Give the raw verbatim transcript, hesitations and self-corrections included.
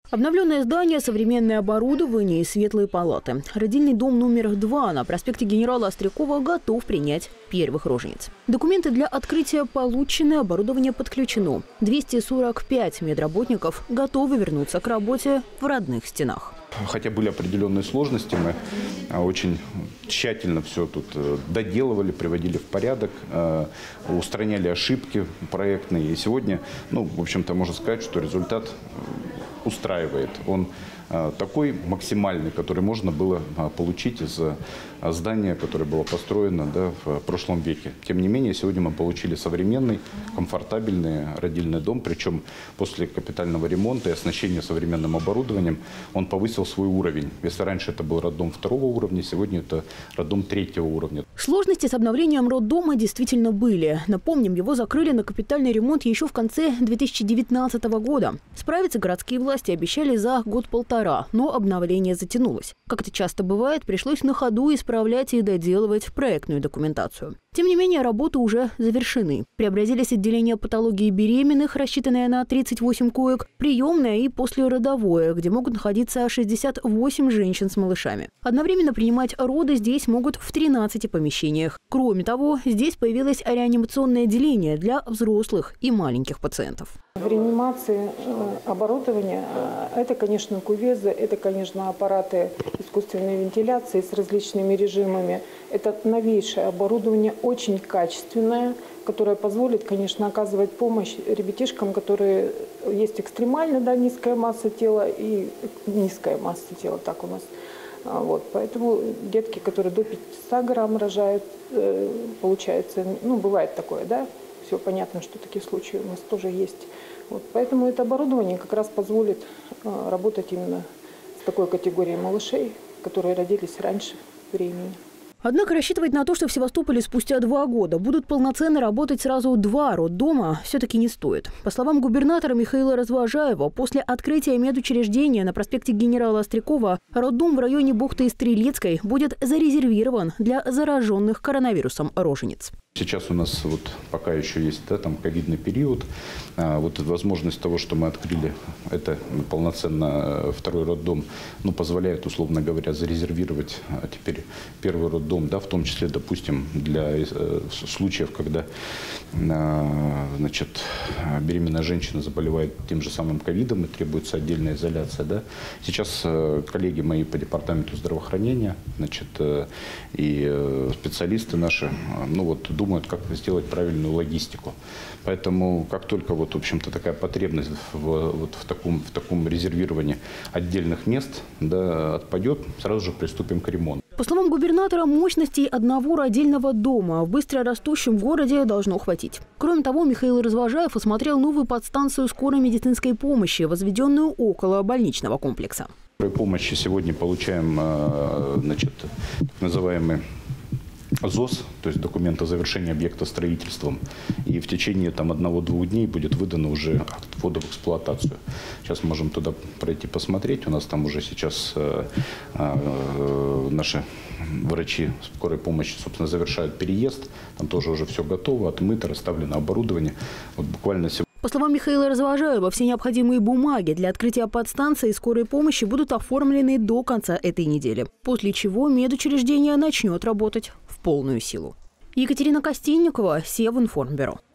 Обновленное здание, современное оборудование и светлые палаты. Родильный дом номер два на проспекте генерала Острякова готов принять первых рожениц. Документы для открытия получены, оборудование подключено. двести сорок пять медработников готовы вернуться к работе в родных стенах. Хотя были определенные сложности, мы очень тщательно все тут доделывали, приводили в порядок, устраняли ошибки проектные. И сегодня, ну, в общем-то, можно сказать, что результат устраивает. Он такой максимальный, который можно было получить из здания, которое было построено, да, в прошлом веке. Тем не менее, сегодня мы получили современный, комфортабельный родильный дом. Причем после капитального ремонта и оснащения современным оборудованием он повысил свой уровень. Если раньше это был роддом второго уровня, сегодня это роддом третьего уровня. Сложности с обновлением роддома действительно были. Напомним, его закрыли на капитальный ремонт еще в конце две тысячи девятнадцатого года. Справиться городские власти обещали за год-полтора, но обновление затянулось. Как это часто бывает, пришлось на ходу исправлять и доделывать проектную документацию. Тем не менее, работы уже завершены. Преобразились отделения патологии беременных, рассчитанное на тридцать восемь коек, приемное и послеродовое, где могут находиться шестьдесят восемь женщин с малышами. Одновременно принимать роды здесь могут в тринадцати помещениях. Кроме того, здесь появилось реанимационное отделение для взрослых и маленьких пациентов. В реанимации оборудование – это, конечно, кувезы, это, конечно, аппараты искусственной вентиляции с различными режимами. Это новейшее оборудование, очень качественное, которое позволит, конечно, оказывать помощь ребятишкам, которые есть экстремально, да, низкая масса тела и низкая масса тела, так у нас. Вот, поэтому детки, которые до пятисот грамм рожают, получается, ну, бывает такое, да, все понятно, что такие случаи у нас тоже есть. Вот, поэтому это оборудование как раз позволит э, работать именно с такой категорией малышей, которые родились раньше времени. Однако рассчитывать на то, что в Севастополе спустя два года будут полноценно работать сразу два роддома, все-таки не стоит. По словам губернатора Михаила Развожаева, после открытия медучреждения на проспекте генерала Острякова роддом в районе бухты Стрелецкой будет зарезервирован для зараженных коронавирусом рожениц. Сейчас у нас вот пока еще есть, да, там ковидный период. А, вот возможность того, что мы открыли это полноценно второй роддом, ну, позволяет, условно говоря, зарезервировать а, теперь первый роддом, да, в том числе, допустим, для э, случаев, когда э, значит, беременная женщина заболевает тем же самым ковидом и требуется отдельная изоляция. Да. Сейчас э, коллеги мои по департаменту здравоохранения, значит, э, и э, специалисты наши, э, ну вот, думают, думают, как сделать правильную логистику. Поэтому, как только вот, в общем-то, такая потребность в, вот, в, таком, в таком резервировании отдельных мест, да, отпадет, сразу же приступим к ремонту. По словам губернатора, мощностей одного родильного дома в быстро растущем городе должно хватить. Кроме того, Михаил Развожаев осмотрел новую подстанцию скорой медицинской помощи, возведенную около больничного комплекса. Помощи сегодня получаем, значит, так называемый ЗОС, то есть документ о завершении объекта строительством, и в течение там одного-двух дней будет выдано уже акт ввода в эксплуатацию. Сейчас можем туда пройти посмотреть, у нас там уже сейчас э, э, наши врачи скорой помощи, собственно, завершают переезд, там тоже уже все готово, отмыто, расставлено оборудование. Вот буквально сегодня. По словам Михаила Развожаева, все необходимые бумаги для открытия подстанции скорой помощи будут оформлены до конца этой недели, после чего медучреждение начнет работать в полную силу. Екатерина Костенникова, Севинформбюро.